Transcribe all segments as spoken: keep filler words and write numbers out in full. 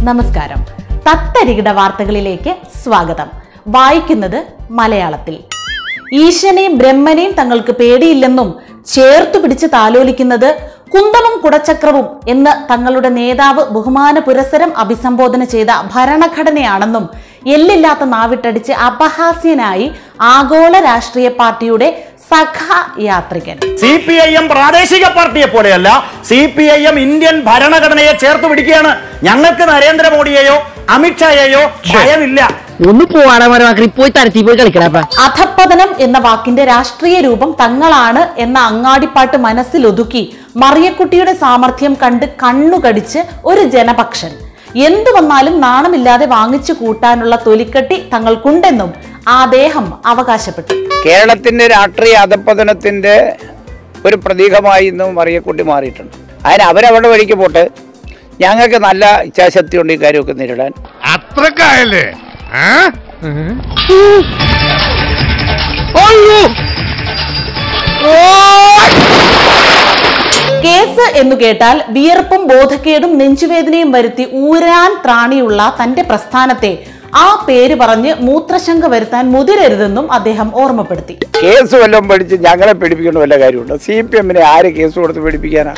നമസ്കാരം. തത്തരികിട വാർത്തകളിലേക്ക് സ്വാഗതം. വായിക്കുന്നത് മലയാളത്തിൽ. ഈശനെയും ബ്രഹ്മനെയും തങ്ങൾക്ക് പേടിയില്ലെന്നും ചേർത്തു പിടിച്ച് താലോലിക്കുന്നത് കുന്തവും കുടച്ചക്രവും എന്ന് തങ്ങളുടെ നേതാവ് ബഹുമാന പുരസരം അഭിസംബോധന ചെയ്ത ഭരണഘടനയാണെന്നും എല്ലില്ലാത്ത നാവിട്ടടിച്ച് അപഹാസ്യനായി ആഗോള രാഷ്ട്രീയ പാർട്ടിയുടെ സഖയാത്രികൻ. സി പി ഐ എം പ്രാദേശിക പാർട്ടിയെ പോലെയല്ല, C P I M Indian ഭരണഘടനയെ ചേർത്ത് പിടിക്കുകയാണ്. ഞങ്ങൾക്ക് നരേന്ദ്രമോദിയെയോ അമിത്ഷായെയോ ഭയമില്ല. ഒന്ന് പോയി തരത്തി പോയി കളിക്കണ. അധപ്പതനം എന്ന വാക്കിന്റെ രാഷ്ട്രീയ രൂപം തങ്ങളാണ് എന്ന അങ്ങാടിപ്പാട്ട് മനസ്സിലൊതുക്കി മറിയക്കുട്ടിയുടെ സാമർഥ്യം കണ്ട് കണ്ണുകടിച്ച് ഒരു ജനപക്ഷൻ എന്തു വന്നാലും നാണമില്ലാതെ വാങ്ങിച്ചു കൂട്ടാനുള്ള തൊലിക്കെട്ടി തങ്ങൾക്കുണ്ടെന്നും അദ്ദേഹം അവകാശപ്പെട്ടു. കേരളത്തിന്റെ രാഷ്ട്രീയ അധപ്പതനത്തിന്റെ ഒരു പ്രതീകമായി ഇന്ന് മറിയക്കുട്ടി മാറിയിട്ടുണ്ട്. അതിന് അവരവരുടെ വഴിക്ക് പോട്ടെ, ഞങ്ങൾക്ക് നല്ല ഇച്ഛാശക്തി ഉണ്ട് ഈ കാര്യമൊക്കെ നേരിടാൻ. അത്രക്കായല്ലേ? കേസ് എന്നു കേട്ടാൽ വിയർപ്പും ബോധക്കേടും നെഞ്ചുവേദനയും വരുത്തി ഊരാൻ ത്രാണിയുള്ള തന്റെ പ്രസ്ഥാനത്തെ ആ പേര് പറഞ്ഞ് മൂത്രശങ്ക വരുത്താൻ മുതിരരുതെന്നും അദ്ദേഹം ഓർമ്മപ്പെടുത്തി. കേസ് വല്ലതും പഠിച്ച് ഞങ്ങളെ പേടിപ്പിക്കേണ്ട വല്ല കാര്യമുണ്ട്? സി പി എമ്മിനെ ആര് കേസ് കൊടുത്ത് പേടിപ്പിക്കാനാ?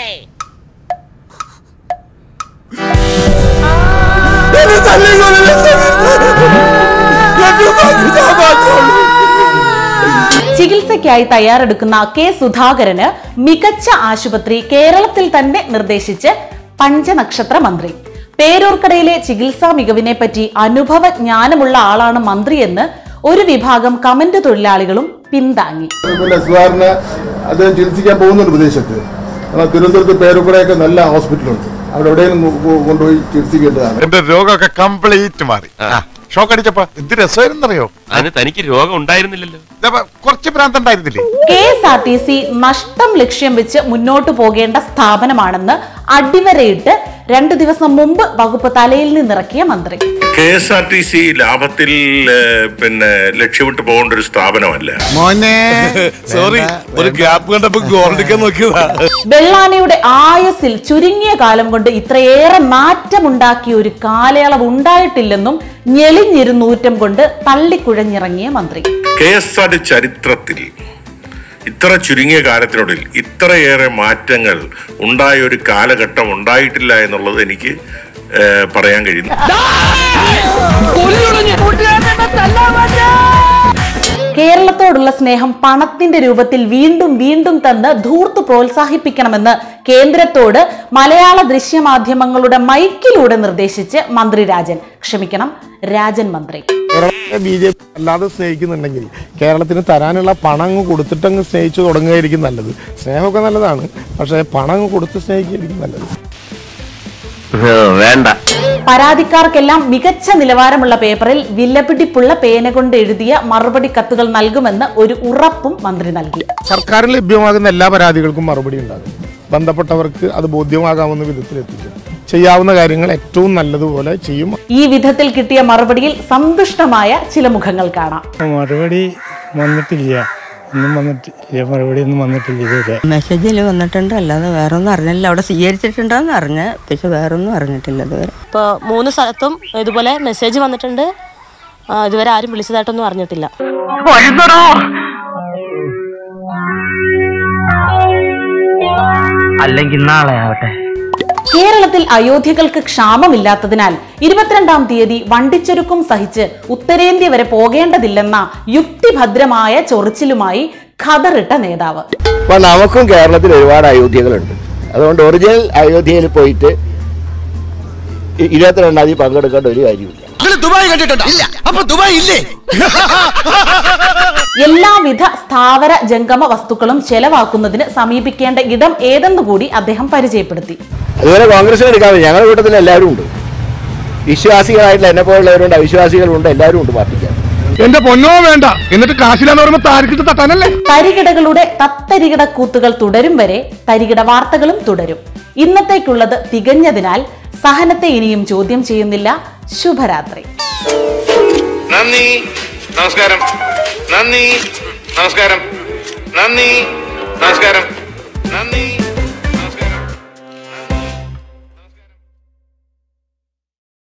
ചികിത്സയ്ക്കായി തയ്യാറെടുക്കുന്ന കെ സുധാകരന് മികച്ച ആശുപത്രി കേരളത്തിൽ തന്നെ നിർദ്ദേശിച്ച് പഞ്ചനക്ഷത്ര മന്ത്രി. പേരൂർക്കടയിലെ ചികിത്സാ മികവിനെ പറ്റി അനുഭവ ജ്ഞാനമുള്ള ആളാണ് മന്ത്രിയെന്ന് ഒരു വിഭാഗം കമന്റ് തൊഴിലാളികളും പിന്താങ്ങി. സുധാകരന് അദ്ദേഹം ചികിത്സിക്കാൻ പോകുന്നുണ്ട് വിദേശത്ത്. തിരുവനന്തപുരത്ത് പേരൂർക്കടയൊക്കെ നല്ല ഹോസ്പിറ്റലുണ്ട്, അവിടെ എവിടെയും കൊണ്ടുപോയി ചികിത്സിക്കേണ്ടതാണ്. എന്റെ രോഗമൊക്കെ കംപ്ലീറ്റ് മാറി. ഷോക്ക് അടിച്ചപ്പോ എന്ത് രസമായിരുന്നറിയോ? അതിന് തനിക്ക് രോഗം ഉണ്ടായിരുന്നില്ലല്ലോ, കുറച്ച് ഭ്രാന്തുണ്ടായിരുന്നില്ലേ? K S R T C നഷ്ടം ലക്ഷ്യം വെച്ച് മുന്നോട്ടു പോകേണ്ട സ്ഥാപനമാണെന്ന് അടിവരയിട്ട് രണ്ടു ദിവസം മുമ്പ് വകുപ്പ് തലയിൽ നിന്നിറക്കിയ മന്ത്രി. K S R T C ലാഭത്തിൽ പിന്നെ ലക്ഷ്യമിട്ട് പോകേണ്ട ഒരു സ്ഥാപനമല്ല. സോറി, ഒരു ഗ്യാപ്പ് കണ്ടപ്പോ ഗോൾഡിക്കാൻ നോക്കിയതാ. വെള്ളാനയുടെ ആയുസ്സിൽ ചുരുങ്ങിയ കാലം കൊണ്ട് ഇത്രയേറെ മാറ്റമുണ്ടാക്കിയ ഒരു കാലയളവ് ഉണ്ടായിട്ടില്ലെന്നും ഞെളിഞ്ഞിരുന്നൂറ്റം കൊണ്ട് തള്ളിക്കുഴഞ്ഞിറങ്ങിയ മന്ത്രി. കെ എസ് ആർ ടി ചരിത്രത്തിൽ ഇത്ര ചുരുങ്ങിയ കാലത്തിനുള്ളിൽ ഇത്രയേറെ മാറ്റങ്ങൾ ഉണ്ടായ ഒരു കാലഘട്ടം ഉണ്ടായിട്ടില്ല എന്നുള്ളത് എനിക്ക് പറയാൻ കഴിയുന്നു. കേരളത്തോടുള്ള സ്നേഹം പണത്തിന്റെ രൂപത്തിൽ വീണ്ടും വീണ്ടും തന്ന് ധൂർത്ത് പ്രോത്സാഹിപ്പിക്കണമെന്ന് കേന്ദ്രത്തോട് മലയാള ദൃശ്യമാധ്യമങ്ങളുടെ മൈക്കിലൂടെ നിർദ്ദേശിച്ച് മന്ത്രി രാജൻ ക്ഷമിക്കണം രാജൻ മന്ത്രി. ബി ജെ പി അല്ലാതെ സ്നേഹിക്കുന്നുണ്ടെങ്കിൽ കേരളത്തിന് തരാനുള്ള പണം അങ്ങ് കൊടുത്തിട്ടങ്ങ് സ്നേഹിച്ചു തുടങ്ങുകയായിരിക്കും നല്ലത്. സ്നേഹമൊക്കെ നല്ലതാണ്, പക്ഷേ പണം അങ്ങ് കൊടുത്ത് സ്നേഹിക്കുകയായിരിക്കും നല്ലത്. വേണ്ട. പരാതിക്കാർക്കെല്ലാം മികച്ച നിലവാരമുള്ള പേപ്പറിൽ വിലപിടിപ്പുള്ള പേന കൊണ്ട് എഴുതിയ മറുപടി കത്തുകൾ നൽകുമെന്ന് ഒരു ഉറപ്പും മന്ത്രി നൽകി. സർക്കാരിന് ലഭ്യമാകുന്ന എല്ലാ പരാതികൾക്കും മറുപടി ഉണ്ടാകും. ബന്ധപ്പെട്ടവർക്ക് അത് ബോധ്യമാകാവുന്ന വിധത്തിലെത്തിക്കും. ചെയ്യാവുന്ന കാര്യങ്ങൾ ഏറ്റവും നല്ലതുപോലെ ചെയ്യും. ഈ വിധത്തിൽ കിട്ടിയ മറുപടിയിൽ സന്തുഷ്ടമായ ചില മുഖങ്ങൾ കാണാം. മറുപടി വന്നിട്ടില്ല, ഒന്നും വന്നിട്ടില്ല, മറുപടി ഒന്നും വന്നിട്ടില്ല ഇതുവരെ. മെസ്സേജിൽ വന്നിട്ടുണ്ട്, അല്ലാതെ വേറെ ഒന്നും അറിഞ്ഞില്ല. അവിടെ സ്വീകരിച്ചിട്ടുണ്ടോന്ന് അറിഞ്ഞ, പക്ഷെ വേറെ ഒന്നും അറിഞ്ഞിട്ടില്ല ഇതുവരെ. ഇപ്പോൾ മൂന്ന് സ്ഥലത്തും ഇതുപോലെ മെസ്സേജ് വന്നിട്ടുണ്ട്, ഇതുവരെ ആരും വിളിച്ചതായിട്ടൊന്നും അറിഞ്ഞിട്ടില്ല. അല്ലെങ്കിൽ നാളെ ആവട്ടെ. കേരളത്തിൽ അയോധ്യകൾക്ക് ക്ഷാമമില്ലാത്തതിനാൽ ഇരുപത്തിരണ്ടാം തീയതി വണ്ടിച്ചെരുക്കും സഹിച്ച് ഉത്തരേന്ത്യ വരെ പോകേണ്ടതില്ലെന്ന യുക്തിഭദ്രമായ ചൊറിച്ചിലുമായി ഖദറിട്ട നേതാവ്. അപ്പൊ നമുക്കും കേരളത്തിൽ ഒരുപാട് അയോധ്യകളുണ്ട്. അതുകൊണ്ട് ഒറിജിനൽ അയോധ്യയിൽ പോയിട്ട് ഇരുപത്തിരണ്ടാം തീയതി പങ്കെടുക്കേണ്ട ഒരു കാര്യമില്ല. എല്ലാവിധ സ്ഥാവര ജംഗമ വസ്തുക്കളും ചെലവാക്കുന്നതിന് സമീപിക്കേണ്ട ഇടം ഏതെന്നുകൂടി അദ്ദേഹം പരിചയപ്പെടുത്തി. അതുപോലെ കോൺഗ്രസിന് എടുക്കാൻ പറ്റും. ഞങ്ങളുടെ കൂട്ടത്തിൽ എല്ലാവരും ഉണ്ട്. വിശ്വാസികളായിട്ടുള്ള എന്നെ പോലുള്ളവരുണ്ട്, അവിശ്വാസികളുണ്ട്, എല്ലാവരും ഉണ്ട് പാർട്ടിക്കാൻ. എന്റെ പൊന്നോ വേണ്ട, എന്നിട്ട് കാശിലാന്ന് പറയുമ്പോ താരിക്കിട്ട് തട്ടാനല്ലേ? തരികിടകളുടെ തത്തരികിട കൂത്തുകൾ തുടരും വരെ തരികിട വാർത്തകളും തുടരും. ഇന്നത്തേക്കുള്ളത് തികഞ്ഞതിനാൽ സഹനത്തെ ഇനിയും ചോദ്യം ചെയ്യുന്നില്ല. ശുഭരാത്രി. നന്ദി, നമസ്കാരം. നന്ദി, നമസ്കാരം. നന്ദി.